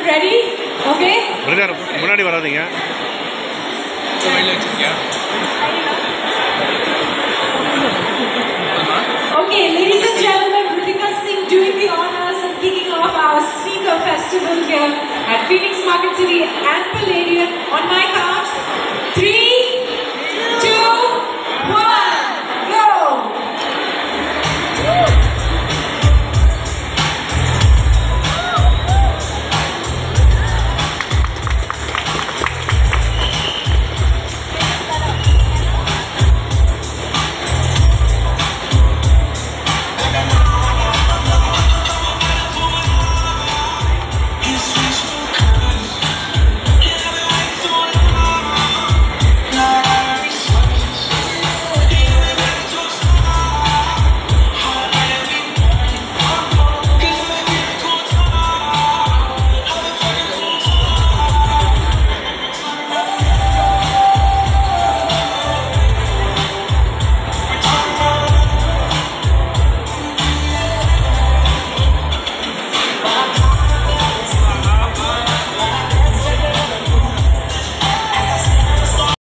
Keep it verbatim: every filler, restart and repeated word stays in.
ready? Okay? Brother, முன்னாடி வராதீங்க. Okay, ladies and gentlemen, Ritika Singh doing the honors and kicking off our sneaker festival here at Phoenix Marketcity and Palladium. On my count, three.